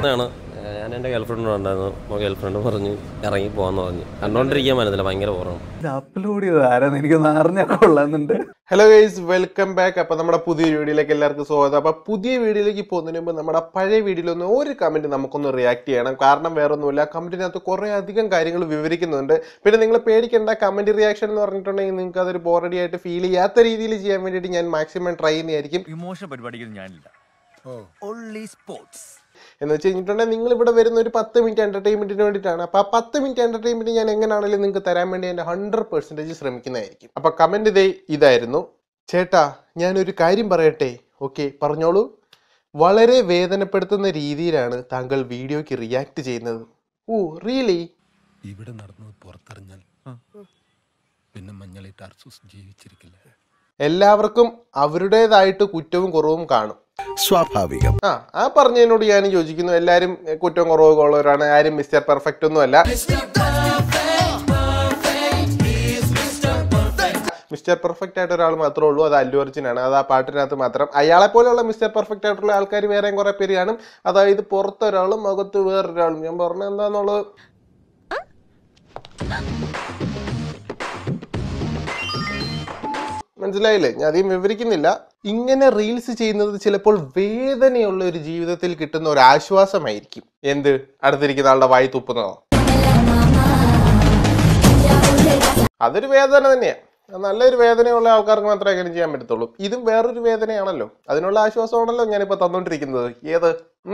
ഞാൻ എൻ്റെ ഗേൾഫ്രണ്ട് ഉണ്ടായിരുന്നു. അപ്പോൾ ഗേൾഫ്രണ്ട് പറഞ്ഞ് ഇറങ്ങി പോകാന്ന് പറഞ്ഞു. കണ്ടോണ്ടിരിക്കാൻ മനസ്സില്ല, ഭയങ്കര ഓർമ്മ. അപ്ലോഡ് ചെയ്ത് ആരാന്ന് എനിക്കൊന്ന് അറിഞ്ഞാൽ കൊള്ളാന്നുണ്ട്. Hello guys, welcome back. അപ്പോൾ നമ്മുടെ പുതിയ വീഡിയോയിലേക്ക് എല്ലാവർക്കും സ്വാഗതം. അപ്പോൾ പുതിയ വീഡിയോയിലേക്ക് പോകുന്നതിന് മുമ്പ് നമ്മുടെ പഴയ വീഡിയോയിലൊന്ന് ഒരു കമൻറ്റ് നമുക്കൊന്ന് റിയാക്ട് ചെയ്യണം. കാരണം വേറെ ഒന്നുമില്ല, കമൻറ്റിനകത്ത് കുറേ അധികം കാര്യങ്ങൾ വിവരിക്കുന്നുണ്ട്. പിന്നെ നിങ്ങൾ പേടിക്കേണ്ട, കമൻറ്റ് റിയാക്ഷൻ എന്ന് പറഞ്ഞിട്ടുണ്ടെങ്കിൽ നിങ്ങൾക്ക് അതൊരു ബോറടി ആയിട്ട് ഫീൽ ചെയ്യാത്ത രീതിയിൽ ചെയ്യാൻ വേണ്ടിയിട്ട് ഞാൻ മാക്സിമം ട്രൈ ചെയ്യുന്നതായിരിക്കും. ഇമോഷൻ പരിപാടിക്ക് ഞാനില്ല, ഓൺലി സ്പോർട്സ് എന്ന് വെച്ച് കഴിഞ്ഞിട്ടുണ്ടെങ്കിൽ നിങ്ങൾ ഇവിടെ വരുന്ന ഒരു 10 മിനിറ്റ് എൻ്റർടൈൻമെൻറ്റിന് വേണ്ടിയിട്ടാണ്. അപ്പോൾ ആ 10 മിനിറ്റ് എൻ്റർടൈൻമെൻറ്റ് ഞാൻ എങ്ങനെയാണെങ്കിലും നിങ്ങൾക്ക് തരാൻ വേണ്ടി എൻ്റെ 100% ശ്രമിക്കുന്നതായിരിക്കും. അപ്പോൾ കമൻറ്റ് ഇതായിരുന്നു: ചേട്ടാ, ഞാനൊരു കാര്യം പറയട്ടെ? ഓക്കെ, പറഞ്ഞോളൂ. വളരെ വേദനപ്പെടുത്തുന്ന രീതിയിലാണ് താങ്കൾ വീഡിയോയ്ക്ക് റിയാക്ട് ചെയ്യുന്നത്. Oh really? ഇവിടെ നടന്നത് പുറത്തറിഞ്ഞാൽ പിന്നെ മഞ്ഞളിട്ട് അർസൂസ് ജീവിച്ചിരിക്കില്ല. എല്ലാവർക്കും അവരുടേതായിട്ട് കുറ്റവും കുറവും കാണും, സ്വാഭാവികം. ആ പറഞ്ഞതിനോട് ഞാൻ യോജിക്കുന്നു. എല്ലാവരും കുറ്റവും കുറവൊക്കെ ഉള്ളവരാണ്, ആരും മിസ്റ്റർ പെർഫെക്റ്റ് ഒന്നും അല്ല. മിസ്റ്റർ പെർഫെക്റ്റ് ആയിട്ട് ഒരാൾ മാത്രമേ ഉള്ളൂ, അത് അല്ലു അർജുനാണ്. അത് ആ പാട്ടിനകത്ത് മാത്രം. അയാളെ പോലെയുള്ള മിസ്റ്റർ പെർഫെക്റ്റ് ആയിട്ടുള്ള ആൾക്കാർ വേറെയും കുറെ പേര് കാണും. അതായത് പുറത്തൊരാളും അകത്ത് വേറൊരാളും. ഞാൻ പറഞ്ഞത് എന്താന്നുള്ളത് മനസ്സിലായില്ലേ? ഞാൻ അധികം വിവരിക്കുന്നില്ല. ഇങ്ങനെ റീൽസ് ചെയ്യുന്നത് ചിലപ്പോൾ വേദനയുള്ള ഒരു ജീവിതത്തിൽ കിട്ടുന്ന ഒരു ആശ്വാസമായിരിക്കും. എന്ത്, അടുത്തിരിക്കുന്ന ആളുടെ വായി തുപ്പുന്നതോ? അതൊരു വേദന തന്നെയാണ്. നല്ലൊരു വേദനയുള്ള ആൾക്കാർക്ക് മാത്രമേ അങ്ങനെ ചെയ്യാൻ പറ്റത്തുള്ളൂ. ഇതും വേറൊരു വേദനയാണല്ലോ, അതിനുള്ള ആശ്വാസമാണല്ലോ ഞാനിപ്പോ തന്നോണ്ടിരിക്കുന്നത്. ഏത്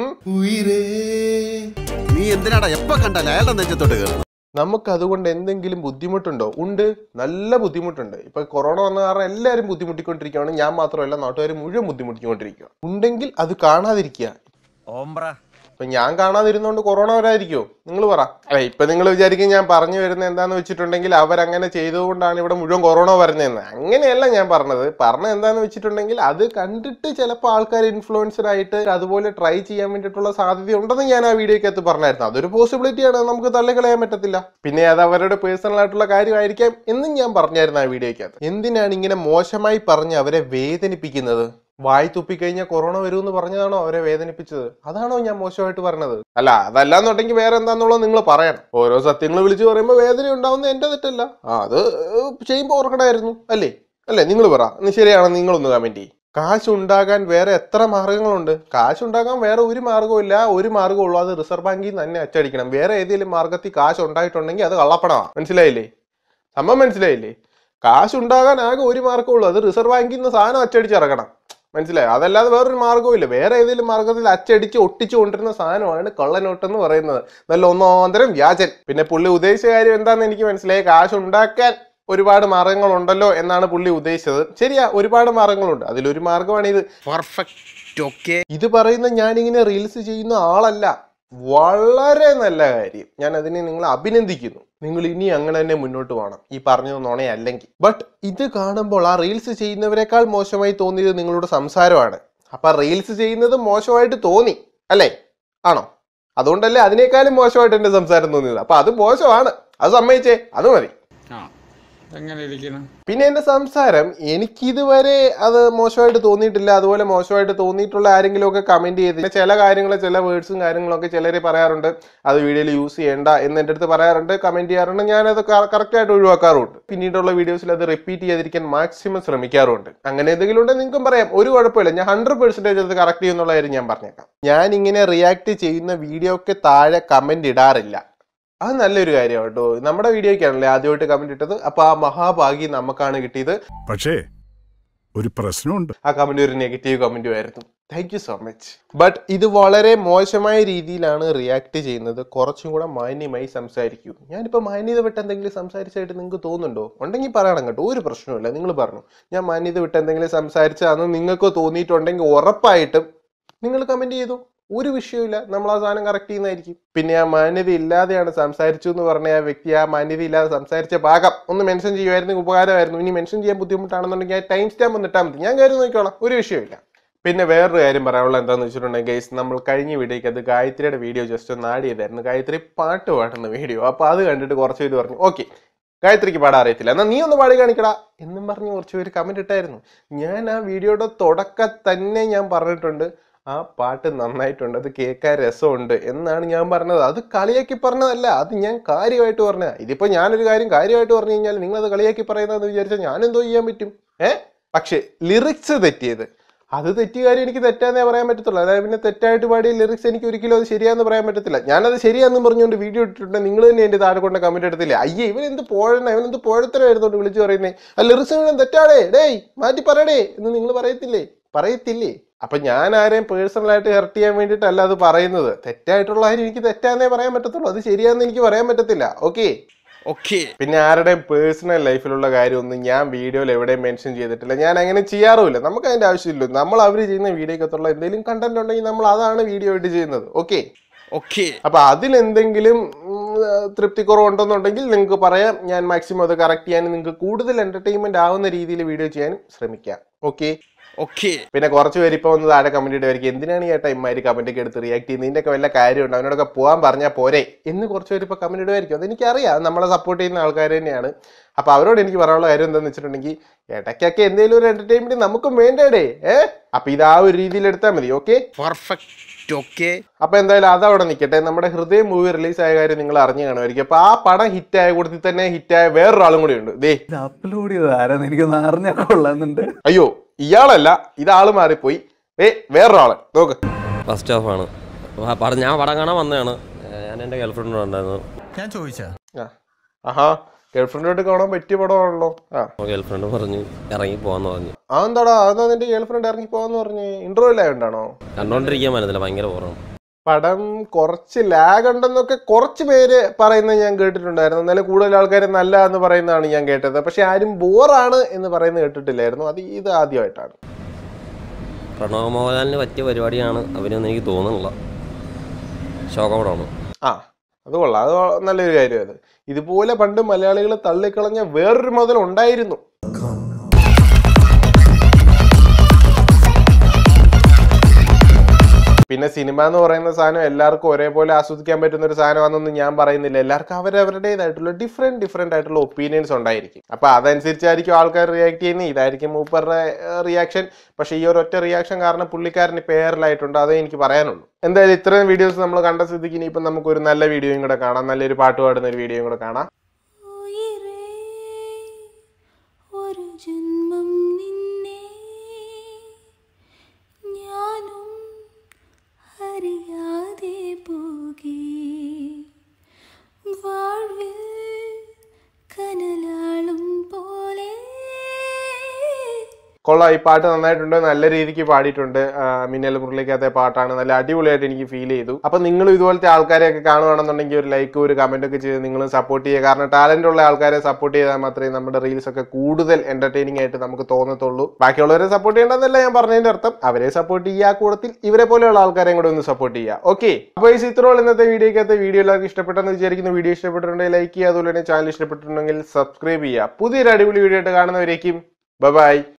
നീ എന്തിനാടാ എപ്പോ കണ്ടാലും അയാളുടെ നെഞ്ചത്തോട്ട് കയറുന്നത്? നമുക്ക് അതുകൊണ്ട് എന്തെങ്കിലും ബുദ്ധിമുട്ടുണ്ടോ? ഉണ്ട്, നല്ല ബുദ്ധിമുട്ടുണ്ട്. ഇപ്പൊ കൊറോണ വന്ന കാരണം എല്ലാവരും ബുദ്ധിമുട്ടിക്കൊണ്ടിരിക്കുകയാണ്. ഞാൻ മാത്രമല്ല, നാട്ടുകാർ മുഴുവൻ ബുദ്ധിമുട്ടിക്കൊണ്ടിരിക്കുക. ഉണ്ടെങ്കിൽ അത് കാണാതിരിക്കുക. ഇപ്പൊ ഞാൻ കാണാതിരുന്നോണ്ട് കൊറോണ വരാതിരിക്കുമോ? നിങ്ങൾ പറ. അല്ല, ഇപ്പൊ നിങ്ങൾ വിചാരിക്കും ഞാൻ പറഞ്ഞു വരുന്നത് എന്താന്ന് വെച്ചിട്ടുണ്ടെങ്കിൽ അവരങ്ങനെ ചെയ്തുകൊണ്ടാണ് ഇവിടെ മുഴുവൻ കൊറോണ വരുന്നതെന്ന്. അങ്ങനെയല്ല ഞാൻ പറഞ്ഞത്. എന്താന്ന് വെച്ചിട്ടുണ്ടെങ്കിൽ അത് കണ്ടിട്ട് ചിലപ്പോൾ ആൾക്കാർ ഇൻഫ്ലുവൻസ്ഡ് ആയിട്ട് അതുപോലെ ട്രൈ ചെയ്യാൻ വേണ്ടിയിട്ടുള്ള സാധ്യത ഉണ്ടെന്ന് ഞാൻ ആ വീഡിയോക്കകത്ത് പറഞ്ഞായിരുന്നു. അതൊരു പോസിബിലിറ്റിയാണ്, നമുക്ക് തള്ളിക്കളയാൻ പറ്റത്തില്ല. പിന്നെ അത് അവരുടെ പേഴ്സണൽ ആയിട്ടുള്ള കാര്യമായിരിക്കാം എന്നും ഞാൻ പറഞ്ഞായിരുന്നു ആ വീഡിയോക്കകത്ത്. എന്തിനാണ് ഇങ്ങനെ മോശമായി പറഞ്ഞ് അവരെ വേദനിപ്പിക്കുന്നത്? വായി തുപ്പിക്കഴിഞ്ഞാൽ കൊറോണ വരുമെന്ന് പറഞ്ഞതാണോ അവരെ വേദനിപ്പിച്ചത്? അതാണോ ഞാൻ മോശമായിട്ട് പറഞ്ഞത്? അല്ല, അതല്ലാന്നുണ്ടെങ്കിൽ വേറെ എന്താന്നുള്ളത് നിങ്ങൾ പറയണം. ഓരോ സത്യങ്ങൾ വിളിച്ചു പറയുമ്പോൾ വേദന ഉണ്ടാവുന്നത് എന്റെ തെറ്റല്ല. അത് ചെയ്യുമ്പോൾ ഓർക്കണമായിരുന്നു. അല്ലേ നിങ്ങൾ പറ, ശരിയാണെന്ന് നിങ്ങളൊന്ന് കമന്റ് ചെയ്യും. കാശുണ്ടാകാൻ വേറെ എത്ര മാർഗങ്ങളുണ്ട്? കാശുണ്ടാകാൻ വേറെ ഒരു മാർഗവും ഇല്ല. ഒരു മാർഗമുള്ളൂ, അത് റിസർവ് ബാങ്കിൽ തന്നെ അച്ചടിക്കണം. വേറെ ഏതെങ്കിലും മാർഗത്തിൽ കാശ് ഉണ്ടായിട്ടുണ്ടെങ്കിൽ അത് കള്ളപ്പണമാണ്. മനസ്സിലായില്ലേ? സംഭവം മനസ്സിലായില്ലേ? കാശുണ്ടാകാൻ ആകെ ഒരു മാർഗമുള്ളൂ, അത് റിസർവ് ബാങ്കിൽ നിന്ന് സാധനം അച്ചടിച്ചിറക്കണം. മനസ്സിലായോ? അതല്ലാതെ വേറൊരു മാർഗവും ഇല്ല. വേറെ ഏതെങ്കിലും മാർഗത്തിൽ അച്ചടിച്ച് ഒട്ടിച്ചു കൊണ്ടിരുന്ന സാധനമാണ് കള്ളനോട്ട് എന്ന് പറയുന്നത്. നല്ല ഒന്നാന്തരം വ്യാജൻ. പിന്നെ പുള്ളി ഉദ്ദേശിച്ച കാര്യം എന്താണെന്ന് എനിക്ക് മനസ്സിലായി. കാശുണ്ടാക്കാൻ ഒരുപാട് മാർഗങ്ങളുണ്ടല്ലോ എന്നാണ് പുള്ളി ഉദ്ദേശിച്ചത്. ശരിയാ, ഒരുപാട് മാർഗങ്ങളുണ്ട്. അതിലൊരു മാർഗമാണ് ഇത്. പെർഫെക്റ്റ്. ഇത് പറയുന്ന ഞാനിങ്ങനെ റീൽസ് ചെയ്യുന്ന ആളല്ല. വളരെ നല്ല കാര്യം. ഞാൻ അതിനെ നിങ്ങളെ അഭിനന്ദിക്കുന്നു. നിങ്ങൾ ഇനി അങ്ങനെ തന്നെ മുന്നോട്ട് പോകണം, ഈ പറഞ്ഞത് നുണയല്ലെങ്കിൽ. ബട്ട് ഇത് കാണുമ്പോൾ ആ റീൽസ് ചെയ്യുന്നവരെക്കാൾ മോശമായി തോന്നിയത് നിങ്ങളുടെ സംസാരമാണ്. അപ്പൊ റീൽസ് ചെയ്യുന്നത് മോശമായിട്ട് തോന്നി അല്ലേ? ആണോ? അതുകൊണ്ടല്ലേ അതിനേക്കാളും മോശമായിട്ട് എന്റെ സംസാരം തോന്നിയത്. അപ്പൊ അത് മോശമാണ്, അത് സമ്മതിച്ചേ, അത് മതി. പിന്നെ എന്റെ സംസാരം എനിക്കിതുവരെ അത് മോശമായിട്ട് തോന്നിയിട്ടില്ല. അതുപോലെ മോശമായിട്ട് തോന്നിയിട്ടുള്ള ആരെങ്കിലും ഒക്കെ കമന്റ് ചെയ്ത് ചില കാര്യങ്ങൾ, ചില വേർഡ്സും കാര്യങ്ങളൊക്കെ ചിലര് പറയാറുണ്ട്, അത് വീഡിയോയിൽ യൂസ് ചെയ്യേണ്ട എന്ന് എൻ്റെ അടുത്ത് പറയാറുണ്ട്, കമന്റ് ചെയ്യാറുണ്ട്. ഞാനത് കറക്റ്റായിട്ട് ഒഴിവാക്കാറുണ്ട്. പിന്നീടുള്ള വീഡിയോസിൽ അത് റിപ്പീറ്റ് ചെയ്യാതിരിക്കാൻ മാക്സിമം ശ്രമിക്കാറുണ്ട്. അങ്ങനെ എന്തെങ്കിലും ഉണ്ടെങ്കിൽ നിങ്ങൾക്കും പറയാം, ഒരു കുഴപ്പമില്ല. ഞാൻ 100% അത് കറക്റ്റ് ചെയ്യുന്നുള്ള കാര്യം ഞാൻ പറഞ്ഞേക്കാം. ഞാൻ ഇങ്ങനെ റിയാക്ട് ചെയ്യുന്ന വീഡിയോക്ക് താഴെ കമന്റ് ഇടാറില്ല. അത് നല്ലൊരു കാര്യമാണ് കേട്ടോ. നമ്മുടെ വീഡിയോക്കാണല്ലേ ആദ്യമായിട്ട് കമന്റ് ഇട്ടത്. അപ്പൊ ആ മഹാഭാഗ്യം നമുക്കാണ് കിട്ടിയത്. പക്ഷേ ഒരു പ്രശ്നമുണ്ട്. ആ കമന്റ് ഒരു നെഗറ്റീവ് കമന്റും ആയിരുന്നു. Thank you so much. But ഇത് വളരെ മോശമായ രീതിയിലാണ് റിയാക്ട് ചെയ്യുന്നത്. കുറച്ചും കൂടെ മാന്യമായി സംസാരിക്കൂ. ഞാനിപ്പോൾ മാന്യത വിട്ട് എന്തെങ്കിലും സംസാരിച്ചായിട്ട് നിങ്ങൾക്ക് തോന്നുന്നുണ്ടോ? ഉണ്ടെങ്കിൽ പറയണം കേട്ടോ, ഒരു പ്രശ്നമില്ല. നിങ്ങൾ പറഞ്ഞു ഞാൻ മാന്യത വിട്ട് എന്തെങ്കിലും സംസാരിച്ചാന്ന് നിങ്ങൾക്ക് തോന്നിയിട്ടുണ്ടെങ്കിൽ ഉറപ്പായിട്ടും നിങ്ങൾ കമന്റ് ചെയ്തു. ഒരു വിഷയമില്ല, നമ്മൾ ആ സാധനം കറക്റ്റ് ചെയ്യുന്നതായിരിക്കും. പിന്നെ ആ മാന്യത ഇല്ലാതെയാണ് സംസാരിച്ചു എന്ന് പറഞ്ഞ ആ വ്യക്തി ആ മാന്യത ഇല്ലാതെ സംസാരിച്ച ഭാഗം ഒന്ന് മെൻഷൻ ചെയ്യുമായിരുന്നെങ്കിൽ ഉപകാരമായിരുന്നു. ഇനി മെൻഷൻ ചെയ്യാൻ ബുദ്ധിമുട്ടാണെന്നുണ്ടെങ്കിൽ ആ ടൈം സ്റ്റാമ്പ് ഒന്ന് ഇട്ടാൽ മതി, ഞാൻ കാര്യം നോക്കിക്കോളാം, ഒരു വിഷയമില്ല. പിന്നെ വേറൊരു കാര്യം പറയാനുള്ള എന്താണെന്ന് വെച്ചിട്ടുണ്ടെങ്കിൽ ഗൈസ്, നമ്മൾ കഴിഞ്ഞ വീഡിയോയ്ക്ക് അത് ഗായത്രിയുടെ വീഡിയോ ജസ്റ്റ് ഒന്ന് ആഡ് ചെയ്തായിരുന്നു. ഗായത്രി പാട്ട് പാടുന്ന വീഡിയോ. അപ്പോൾ അത് കണ്ടിട്ട് കുറച്ച് പേര് പറഞ്ഞു, ഓക്കെ ഗായത്രിക്ക് പാടാൻ അറിയത്തില്ല, എന്നാൽ നീ ഒന്ന് പാടി കാണിക്കടാ എന്നും പറഞ്ഞ് കുറച്ച് പേര് കമന്റ് ഇട്ടായിരുന്നു. ഞാൻ ആ വീഡിയോയുടെ തുടക്കം തന്നെ ഞാൻ പറഞ്ഞിട്ടുണ്ട്, ആ പാട്ട് നന്നായിട്ടുണ്ട്, അത് കേൾക്കാൻ രസമുണ്ട് എന്നാണ് ഞാൻ പറഞ്ഞത്. അത് കളിയാക്കി പറഞ്ഞതല്ല, അത് ഞാൻ കാര്യമായിട്ട് പറഞ്ഞ. ഇതിപ്പോ ഞാനൊരു കാര്യം കാര്യമായിട്ട് പറഞ്ഞു കഴിഞ്ഞാൽ നിങ്ങൾ അത് കളിയാക്കി പറയുന്നതെന്ന് വിചാരിച്ചാൽ ഞാൻ എന്തോ ചെയ്യാൻ പറ്റും? പക്ഷെ ലിറിക്സ് തെറ്റിയത്, അത് തെറ്റിയ കാര്യം എനിക്ക് തെറ്റാന്നേ പറയാൻ പറ്റത്തുള്ളൂ. അതായത് പിന്നെ തെറ്റായിട്ട് പാടിയ ലിറിക്സ് എനിക്ക് ഒരിക്കലും അത് ശരിയാന്ന് പറയാൻ പറ്റത്തില്ല. ഞാനത് ശരിയാന്നും പറഞ്ഞുകൊണ്ട് വീഡിയോ ഇട്ടിട്ടുണ്ട്. നിങ്ങൾ തന്നെ എൻ്റെ താഴെ കൊണ്ട് കമന്റ് എടുത്തില്ലേ, അയ്യേ ഇവനെന്ത് ഇവനെന്ത് പോഴത്തരമായിരുന്നോണ്ട് വിളിച്ചു പറയുന്നേ, ആ ലിറിക്സ് തെറ്റാടേ, ഡേയ് മാറ്റി പറയടേ എന്ന് നിങ്ങൾ പറയത്തില്ലേ? അപ്പൊ ഞാൻ ആരെയും പേഴ്സണലായിട്ട് ഹെർട്ട് ചെയ്യാൻ വേണ്ടിയിട്ടല്ല അത് പറയുന്നത്. തെറ്റായിട്ടുള്ള കാര്യം എനിക്ക് തെറ്റാന്നേ പറയാൻ പറ്റത്തുള്ളൂ, അത് ശരിയാന്ന് എനിക്ക് പറയാൻ പറ്റത്തില്ല. ഓക്കെ. പിന്നെ ആരുടെയും പേഴ്സണൽ ലൈഫിലുള്ള കാര്യമൊന്നും ഞാൻ വീഡിയോയിൽ എവിടെയും മെൻഷൻ ചെയ്തിട്ടില്ല. ഞാൻ അങ്ങനെ ചെയ്യാറുമില്ല, നമുക്ക് അതിന്റെ ആവശ്യമില്ല. നമ്മൾ അവർ ചെയ്യുന്ന വീഡിയോക്കത്തുള്ള എന്തെങ്കിലും കണ്ടന്റ് ഉണ്ടെങ്കിൽ നമ്മൾ അതാണ് വീഡിയോ ആയിട്ട് ചെയ്യുന്നത്. ഓക്കെ. അപ്പൊ അതിലെന്തെങ്കിലും തൃപ്തിക്കുറവുണ്ടെന്നുണ്ടെങ്കിൽ നിങ്ങൾക്ക് പറയാം, ഞാൻ മാക്സിമം അത് കറക്റ്റ് ചെയ്യാനും നിങ്ങൾക്ക് കൂടുതൽ എന്റർടൈൻമെന്റ് ആവുന്ന രീതിയിൽ വീഡിയോ ചെയ്യാനും ശ്രമിക്കാം. ഓക്കെ. പിന്നെ കുറച്ച് പേര് ഇപ്പൊ ഒന്ന് താഴെ കമന്റ് ഇടുമായിരിക്കും, എന്തിനാണ് ഈ ഇമ്മാതിരി കമന്റ് ഒക്കെ എടുത്ത് റിയാക്ട് ചെയ്യുന്നത്, ഇതിന്റെ ഒക്കെ വല്ല കാര്യമുണ്ട്, അവനോടൊക്കെ പോകാൻ പറഞ്ഞാൽ പോരെ എന്ന് കുറച്ച് പേര് ഇപ്പൊ കമന്റ് ഇടുമായിരിക്കും. അതെനിക്കറിയാം, നമ്മളെ സപ്പോർട്ട് ചെയ്യുന്ന ആൾക്കാർ തന്നെയാണ്. അപ്പൊ അവരോട് എനിക്ക് പറയാനുള്ള കാര്യം എന്താണെന്ന് വെച്ചിട്ടുണ്ടെങ്കിൽ, ഇടയ്ക്കൊക്കെ എന്തെങ്കിലും ഒരു എന്റർടൈൻമെന്റ് നമുക്കും വേണ്ടേ. അപ്പൊ ഇത് ആ ഒരു രീതിയിൽ എടുത്താൽ മതി. പെർഫെക്റ്റ്. അപ്പൊ എന്തായാലും അതവിടെ നിൽക്കട്ടെ. നമ്മുടെ ഹൃദയം മൂവി റിലീസ് ആയ കാര്യം നിങ്ങൾ അറിഞ്ഞു കാണുമായിരിക്കും. അപ്പൊ ആ പടം ഹിറ്റായ കൂട്ടത്തിൽ തന്നെ ഹിറ്റായ വേറൊരാളും കൂടി ഉണ്ട്. ഇത് അപ്ലോഡ് ചെയ്തത് ആരാന്ന് എനിക്കൊന്ന് അറിഞ്ഞാൽ കൊള്ളാന്നുണ്ട്. അയ്യോ ഇയാളല്ല, ഇതാള് മാറിപ്പോയി. വേറൊരാള് നോക്ക്. ഫസ്റ്റ് ഹാഫാണ് ഞാൻ പടം കാണാൻ വന്നതാണ്. ഞാൻ എൻ്റെ ഗേൾഫ്രണ്ടിനോട് ഉണ്ടായിരുന്നു. ഞാൻ ചോദിച്ചാ ഗേൾഫ്രണ്ടോട്ട് കാണാൻ പറ്റിയ പടമാണല്ലോ. ഗേൾഫ്രണ്ട് പറഞ്ഞു ഇറങ്ങി പോവാന്ന് പറഞ്ഞു. അതെന്താടാ, അതാ നിന്റെ ഗേൾഫ്രണ്ട് ഇറങ്ങി പോവാന്ന് പറഞ്ഞു? ഇന്റർവ്യൂ ആയോണ്ടാണോ? കണ്ടോണ്ടിരിക്കാൻ പറ്റത്തില്ല, ഭയങ്കര ബോറാണ്. പടം കുറച്ച് ലാഗ് ഉണ്ടെന്നൊക്കെ കുറച്ച് പേര് പറയുന്നത് ഞാൻ കേട്ടിട്ടുണ്ടായിരുന്നു. എന്നാലും കൂടുതൽ ആൾക്കാർ നല്ല എന്ന് പറയുന്നതാണ് ഞാൻ കേട്ടത്. പക്ഷെ ആരും ബോറാണ് എന്ന് പറയുന്നത് കേട്ടിട്ടില്ലായിരുന്നു. ഇത് ആദ്യമായിട്ടാണ്. പ്രണവ് മോഹൻലാലിന് പറ്റിയ പരിപാടിയാണ് അവനെന്ന് എനിക്ക് തോന്നുന്നില്ല. ശോകപടമാണ്. അത് കൊള്ളാം, അത് നല്ലൊരു കാര്യം. അത് ഇതുപോലെ പണ്ട് മലയാളികൾ തള്ളിക്കളഞ്ഞ വേറൊരു മുതൽ ഉണ്ടായിരുന്നു. പിന്നെ സിനിമ എന്ന് പറയുന്ന സാധനം എല്ലാവർക്കും ഒരേപോലെ ആസ്വദിക്കാൻ പറ്റുന്ന ഒരു സാധനമാണെന്നൊന്നും ഞാൻ പറയുന്നില്ല. എല്ലാവർക്കും അവരവരുടേതായിട്ടുള്ള ഡിഫറെന്റ് ആയിട്ടുള്ള ഒപ്പീനിയൻസ് ഉണ്ടായിരിക്കും. അപ്പൊ അതനുസരിച്ചായിരിക്കും ആൾക്കാർ റിയാക്ട് ചെയ്യുന്നത്. ഇതായിരിക്കും മൂപ്പറുടെ റിയാക്ഷൻ. പക്ഷെ ഈ ഒരൊറ്റ റിയാക്ഷൻ കാരണം പുള്ളിക്കാരൻ ഇപ്പൊ എയറിലായിട്ടുണ്ട്. അതേ എനിക്ക് പറയാനുള്ളൂ. എന്തായാലും ഇത്രയും വീഡിയോസ് നമ്മൾ കണ്ട സ്ഥിതിക്ക് ഇനിയിപ്പം നമുക്കൊരു നല്ല വീഡിയോയും കൂടെ കാണാം, നല്ലൊരു പാട്ട് പാടുന്ന ഒരു വീഡിയോയും കൂടെ കാണാം. കൊള്ളാം, ഈ പാട്ട് നന്നായിട്ടുണ്ട്, നല്ല രീതിക്ക് പാടിയിട്ടുണ്ട്. മിന്നൽ മുരളിക്കകത്തെ പാട്ടാണ്, നല്ല അടിപൊളിയായിട്ട് എനിക്ക് ഫീൽ ചെയ്തു. അപ്പൊ നിങ്ങളും ഇതുപോലത്തെ ആൾക്കാരെയൊക്കെ കാണുകയാണെന്നുണ്ടെങ്കിൽ ഒരു ലൈക്ക് ഒരു കമന്റ് ഒക്കെ ചെയ്ത് നിങ്ങളും സപ്പോർട്ട് ചെയ്യുക. കാരണം ടാലന്റ് ഉള്ള ആൾക്കാരെ സപ്പോർട്ട് ചെയ്താൽ മാത്രമേ നമ്മുടെ റീൽസ് ഒക്കെ കൂടുതൽ എന്റർടൈനിങ് ആയിട്ട് നമുക്ക് തോന്നത്തുള്ളൂ. ബാക്കിയുള്ളവരെ സപ്പോർട്ട് ചെയ്യേണ്ടതെന്നല്ല ഞാൻ പറഞ്ഞതിന്റെ അർത്ഥം. അവരെ സപ്പോർട്ട് ചെയ്യുക, കൂടത്തിൽ ഇവരെ പോലെയുള്ള ആൾക്കാരെയും കൂടെ ഒന്ന് സപ്പോർട്ട് ചെയ്യുക. ഓക്കെ. അപ്പോൾ ഈ ഇത്രയുള്ള ഇന്നത്തെ വീഡിയോ എല്ലാവർക്കും ഇഷ്ടപ്പെട്ടെന്ന് വിചാരിക്കുന്നു. വീഡിയോ ഇഷ്ടപ്പെട്ടിട്ടുണ്ടെങ്കിൽ ലൈക്ക് ചെയ്യുക, അതുപോലെ തന്നെ ചാനൽ ഇഷ്ടപ്പെട്ടിട്ടുണ്ടെങ്കിൽ സബ്സ്ക്രൈബ് ചെയ്യുക. പുതിയൊരു അടിപൊളി വീഡിയോ ആയിട്ട് കാണുന്നവരേക്കും ബൈ.